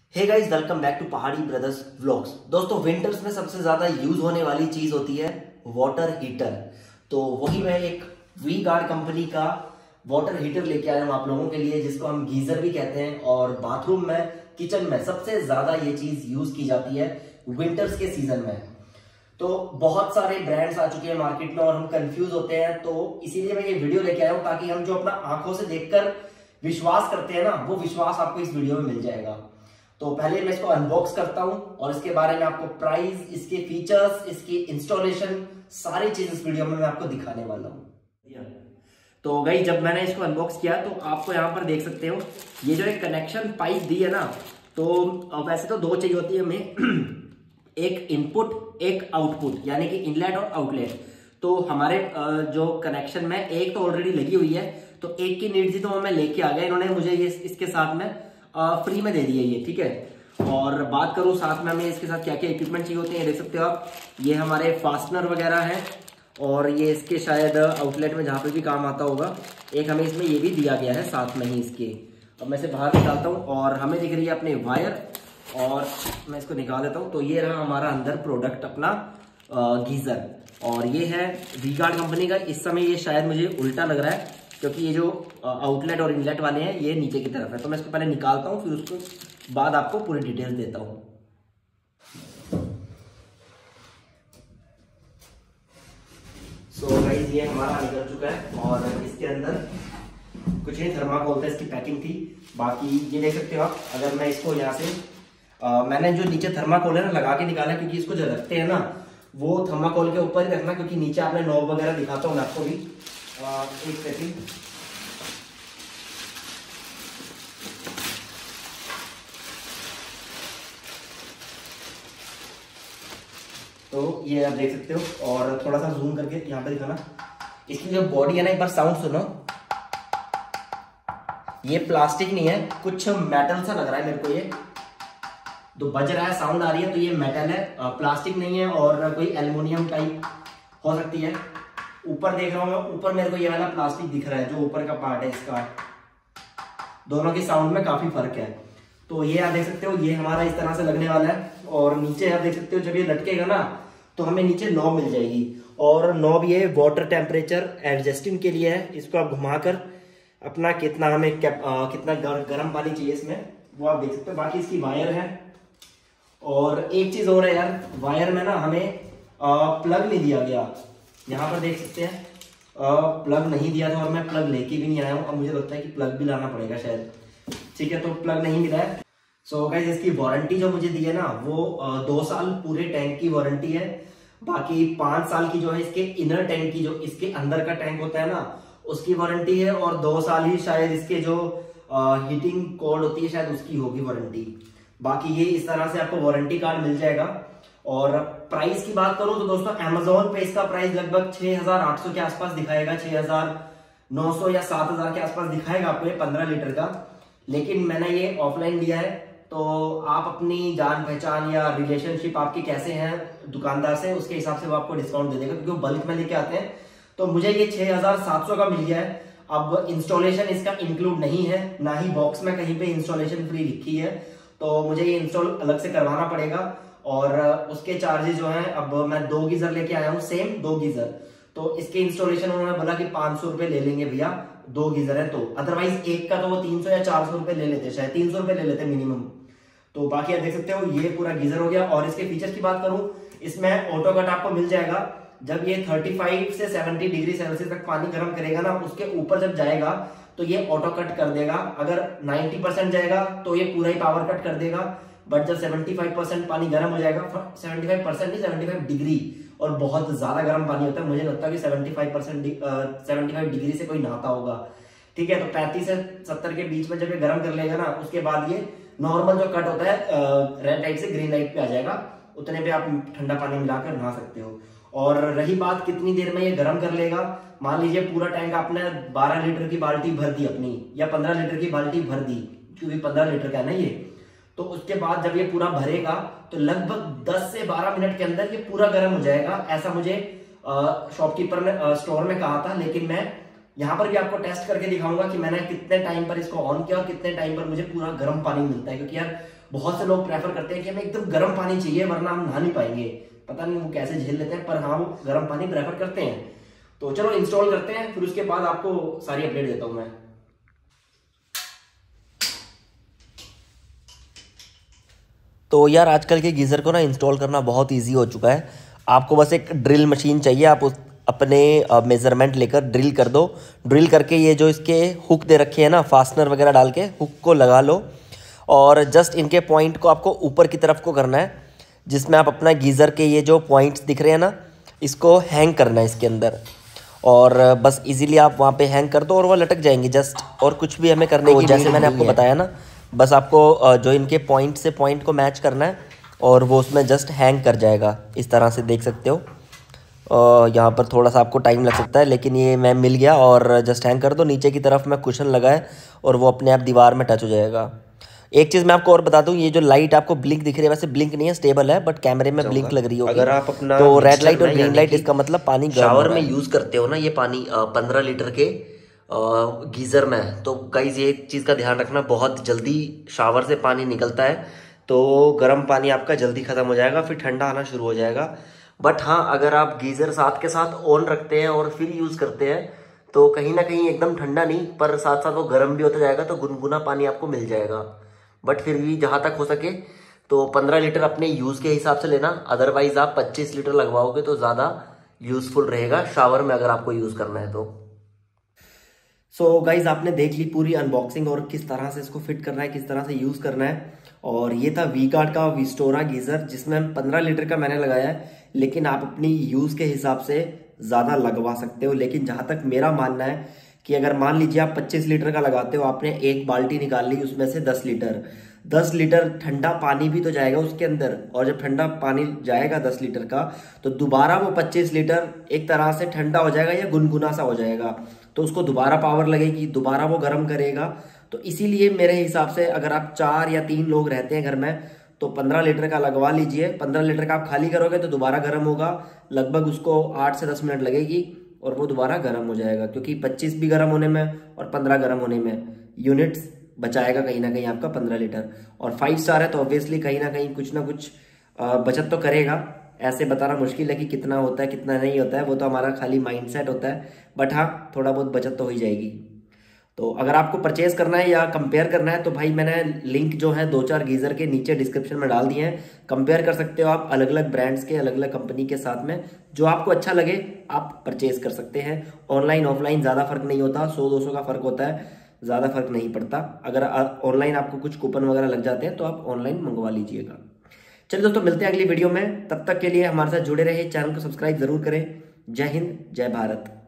Hey guys, welcome back to Pahadi brothers vlogs. दोस्तों, winters में सबसे ज्यादा यूज होने वाली चीज होती है वाटर हीटर। तो वही मैं एक वी गार्ड कंपनी का वाटर हीटर लेके आया हूँ आप लोगों के लिए, जिसको हम गीजर भी कहते हैं। और बाथरूम में, किचन में सबसे ज्यादा ये चीज यूज की जाती है विंटर्स के सीजन में। तो बहुत सारे ब्रांड्स आ चुके हैं मार्केट में और हम कंफ्यूज होते हैं, तो इसीलिए मैं ये वीडियो लेके आया हूँ ताकि हम जो अपना आंखों से देखकर विश्वास करते हैं ना, वो विश्वास आपको इस वीडियो में मिल जाएगा। तो पहले मैं इसको अनबॉक्स करता हूं और इसके बारे में आपको प्राइस, इसके फीचर्स, इसकी इंस्टॉलेशन, सारी चीज इस वीडियो में मैं आपको दिखाने वाला हूं। तो गई, जब मैंने इसको अनबॉक्स किया तो आपको यहां पर देख सकते हो ये जो एक कनेक्शन पाइप दी है ना, तो वैसे तो दो चाहिए होती है हमें, एक इनपुट एक आउटपुट, यानी कि इनलेट और आउटलेट। तो हमारे जो कनेक्शन में एक तो ऑलरेडी लगी हुई है, तो एक की नीड थी तो मैं लेके आ गया। इन्होंने मुझे ये इसके साथ में फ्री में दे दिए ये, ठीक है। और बात करूं साथ में हमें इसके साथ क्या क्या इक्विपमेंट चाहिए होते हैं, देख सकते हो आप। ये हमारे फास्टनर वगैरह हैं और ये इसके शायद आउटलेट में जहां पे भी काम आता होगा, एक हमें इसमें ये भी दिया गया है साथ में ही इसके। अब मैं इसे बाहर निकालता हूँ और हमें दिख रही है अपने वायर, और मैं इसको निकाल देता हूँ। तो ये रहा हमारा अंदर प्रोडक्ट अपना गीजर, और ये है वी गार्ड कंपनी का। इस समय ये शायद मुझे उल्टा लग रहा है क्योंकि ये जो आउटलेट और इनलेट वाले हैं ये नीचे की तरफ है। तो मैं इसको पहले निकालता हूँ, फिर उसके बाद आपको पूरी डिटेल्स देता हूँ। सो गाइस, ये हमारा निकल चुका है और इसके अंदर कुछ नहीं, थर्माकोल था, इसकी पैकिंग थी। बाकी ये देख सकते हो आप। अगर मैं इसको यहाँ से मैंने जो नीचे थर्माकोल है ना लगा के निकाला, क्योंकि इसको जो रखते हैं ना वो थर्माकोल के ऊपर ही रखना, क्योंकि नीचे आपने नॉब वगैरह दिखाता हूँ मैं आपको भी। एक सेकंड। तो ये आप देख सकते हो, और थोड़ा सा जूम करके यहाँ पे दिखाना। इसकी जो बॉडी है ना, एक बार साउंड सुनो। ये प्लास्टिक नहीं है, कुछ मेटल सा लग रहा है मेरे को। ये तो बज रहा है, साउंड आ रही है, तो ये मेटल है, प्लास्टिक नहीं है। और कोई एल्युमिनियम टाइप हो सकती है। ऊपर देख रहा हूं मैं, ऊपर मेरे को ये वाला प्लास्टिक दिख रहा है, जो ऊपर का पार्ट है इसका। दोनों की साउंड में काफी फर्क है। तो ये आप देख सकते हो, ये हमारा इस तरह से लगने वाला है। और नीचे आप देख सकते हो, जब ये लटकेगा ना तो हमें नीचे नॉब मिल जाएगी। और नॉब ये वाटर टेम्परेचर एडजस्टिंग के लिए है। इसको आप घुमाकर अपना कितना हमें कितना गर्म पानी चाहिए इसमें, वो आप देख सकते हो। बाकी इसकी वायर है। और एक चीज और है यार, वायर में ना हमें प्लग नहीं दिया गया। यहाँ पर देख सकते हैं प्लग नहीं दिया था, और मैं प्लग लेके भी नहीं आया हूँ। अब मुझे लगता है कि प्लग भी लाना पड़ेगा शायद, ठीक है। तो प्लग नहीं मिला है। सो गाइस, इसकी वारंटी जो मुझे दी है ना, वो 2 साल पूरे टैंक की वारंटी है। बाकी 5 साल की जो है इसके इनर टैंक की, जो इसके अंदर का टैंक होता है ना, उसकी वारंटी है। और 2 साल ही शायद इसके जो हीटिंग कॉर्ड होती है शायद उसकी होगी वारंटी। बाकी ये इस तरह से आपको वारंटी कार्ड मिल जाएगा। और प्राइस की बात करूं तो दोस्तों, अमेज़न पे इसका प्राइस लगभग 6800 के आसपास दिखाएगा, 6900 या 7000 के आसपास दिखाएगा आपको ये 15 लीटर का। लेकिन मैंने ये ऑफलाइन लिया है, तो आप अपनी जान पहचान या रिलेशनशिप आपकी कैसे हैं दुकानदार से, उसके हिसाब से वो आपको डिस्काउंट दे देगा, क्योंकि वो बल्क में लेके आते हैं। तो मुझे ये 6700 का मिल गया है। अब इंस्टॉलेशन इसका इंक्लूड नहीं है, ना ही बॉक्स में कहीं पे इंस्टॉलेशन फ्री लिखी है। तो मुझे ये इंस्टॉल अलग से करवाना पड़ेगा। और उसके चार्जेस जो हैं, अब मैं 2 गीजर लेके आया हूँ, सेम 2 गीजर। तो इसके इंस्टॉलेशन उन्होंने बोला कि 500 रुपए ले लेंगे भैया, 2 गीजर है तो। अदरवाइज एक का तो वो 300 या 400 रुपए ले लेते, शायद 300 रुपए ले लेते मिनिमम। तो बाकी आप देख सकते हो, ये पूरा गीजर हो गया। और इसके फीचर की बात करूं, इसमें ऑटो कट आपको मिल जाएगा। जब ये 35 से 70 डिग्री सेल्सियस तक पानी गर्म करेगा ना, उसके ऊपर जब जाएगा तो ये ऑटो कट कर देगा। अगर 90% जाएगा तो ये पूरा ही पावर कट कर देगा। बट जब 75% पानी गर्म हो जाएगा, 75% नहीं, 75 डिग्री, और बहुत ज्यादा गर्म पानी होता है, मुझे लगता है कि 75 डिग्री से कोई नहाता होगा, ठीक है। तो 35 से 70 के बीच में जब ये गर्म कर लेगा ना, उसके बाद ये नॉर्मल जो कट होता है रेड लाइट से ग्रीन लाइट पे आ जाएगा। उतने पे आप ठंडा पानी मिलाकर नहा सकते हो। और रही बात कितनी देर में ये गर्म कर लेगा, मान लीजिए पूरा टैंक आपने 12 लीटर की बाल्टी भर दी अपनी, या 15 लीटर की बाल्टी भर दी, क्योंकि 15 लीटर का है ना ये। तो उसके बाद जब ये पूरा भरेगा तो लगभग 10 से 12 मिनट के अंदर ये पूरा गर्म हो जाएगा, ऐसा मुझे शॉपकीपर ने स्टोर में कहा था। लेकिन मैं यहाँ पर भी आपको टेस्ट करके दिखाऊंगा कि मैंने कितने टाइम पर इसको ऑन किया और कितने टाइम पर मुझे पूरा गर्म पानी मिलता है। क्योंकि यार बहुत से लोग प्रेफर करते हैं कि हमें एकदम गर्म पानी चाहिए वरना हम नहा नहीं पाएंगे, पता नहीं वो कैसे झेल लेते हैं, पर हाँ वो गर्म पानी प्रेफर करते हैं। तो चलो इंस्टॉल करते हैं, फिर उसके बाद आपको सारी अपडेट देता हूँ मैं। तो यार आजकल के गीज़र को ना इंस्टॉल करना बहुत इजी हो चुका है। आपको बस एक ड्रिल मशीन चाहिए, आप उस अपने मेज़रमेंट लेकर ड्रिल कर दो। ड्रिल करके ये जो इसके हुक दे रखे हैं ना, फास्टनर वगैरह डाल के हुक को लगा लो, और जस्ट इनके पॉइंट को आपको ऊपर की तरफ को करना है, जिसमें आप अपना गीज़र के ये जो पॉइंट्स दिख रहे हैं ना, इसको हैंग करना है इसके अंदर, और बस इजीली आप वहाँ पे हैंग कर दो और वो लटक जाएंगे जस्ट। और कुछ भी हमें करने की जैसे मैंने आपको बताया ना, बस आपको जो इनके पॉइंट से पॉइंट को मैच करना है और वो उसमें जस्ट हैंग कर जाएगा। इस तरह से देख सकते हो। यहाँ पर थोड़ा सा आपको टाइम लग सकता है, लेकिन ये मैं मिल गया, और जस्ट हैंग कर दो। नीचे की तरफ मैं कुशन लगाए और वो अपने आप दीवार में टच हो जाएगा। एक चीज़ मैं आपको और बता दूं, ये जो लाइट आपको ब्लिंक दिख रही है, वैसे ब्लिंक नहीं है, स्टेबल है, बट कैमरे में ब्लिंक लग रही होगी। अगर आप अपना तो रेड लाइट और ग्रीन लाइट, इसका मतलब पानी शावर में यूज़ करते हो ना, ये पानी 15 लीटर के गीज़र में, तो गाइस ये चीज़ का ध्यान रखना, बहुत जल्दी शावर से पानी निकलता है, तो गर्म पानी आपका जल्दी ख़त्म हो जाएगा, फिर ठंडा आना शुरू हो जाएगा। बट हाँ, अगर आप गीज़र साथ के साथ ऑन रखते हैं और फिर यूज़ करते हैं, तो कहीं ना कहीं एकदम ठंडा नहीं, पर साथ साथ वो गर्म भी होता जाएगा, तो गुनगुना पानी आपको मिल जाएगा। बट फिर भी जहाँ तक हो सके तो 15 लीटर अपने यूज़ के हिसाब से लेना, अदरवाइज आप 25 लीटर लगवाओगे तो ज़्यादा यूज़फुल रहेगा शावर में अगर आपको यूज़ करना है तो। सो गाइज आपने देख ली पूरी अनबॉक्सिंग और किस तरह से इसको फिट करना है, किस तरह से यूज़ करना है। और ये था वी गार्ड का विस्टोरा गीज़र, जिसमें 15 लीटर का मैंने लगाया है, लेकिन आप अपनी यूज़ के हिसाब से ज़्यादा लगवा सकते हो। लेकिन जहाँ तक मेरा मानना है कि अगर मान लीजिए आप 25 लीटर का लगाते हो, आपने एक बाल्टी निकाल ली, उसमें से 10 लीटर ठंडा पानी भी तो जाएगा उसके अंदर, और जब ठंडा पानी जाएगा 10 लीटर का, तो दोबारा वो 25 लीटर एक तरह से ठंडा हो जाएगा या गुनगुना सा हो जाएगा, तो उसको दोबारा पावर लगेगी, दोबारा वो गर्म करेगा। तो इसीलिए मेरे हिसाब से अगर आप 4 या 3 लोग रहते हैं घर में, तो 15 लीटर का लगवा लीजिए। 15 लीटर का आप खाली करोगे तो दोबारा गर्म होगा, लगभग उसको 8 से 10 मिनट लगेगी और वो दोबारा गर्म हो जाएगा, क्योंकि 25 भी गर्म होने में और 15 गर्म होने में यूनिट्स बचाएगा कहीं ना कहीं आपका 15 लीटर। और 5 स्टार है तो ऑब्वियसली कहीं ना कहीं कुछ ना कुछ बचत तो करेगा। ऐसे बताना मुश्किल है कि कितना होता है कितना नहीं होता है, वो तो हमारा खाली माइंडसेट होता है, बट हाँ थोड़ा बहुत बचत तो हो ही जाएगी। तो अगर आपको परचेज करना है या कंपेयर करना है तो भाई मैंने लिंक जो है 2-4 गीज़र के नीचे डिस्क्रिप्शन में डाल दिए हैं, कंपेयर कर सकते हो आप अलग अलग ब्रांड्स के, अलग अलग कंपनी के साथ में, जो आपको अच्छा लगे आप परचेज कर सकते हैं। ऑनलाइन ऑफलाइन ज़्यादा फर्क नहीं होता, 100-200 का फर्क होता है, ज़्यादा फर्क नहीं पड़ता। अगर ऑनलाइन आपको कुछ कूपन वगैरह लग जाते हैं तो आप ऑनलाइन मंगवा लीजिएगा। चलिए दोस्तों, मिलते हैं अगली वीडियो में, तब तक के लिए हमारे साथ जुड़े रहे, चैनल को सब्सक्राइब जरूर करें। जय हिंद, जय भारत।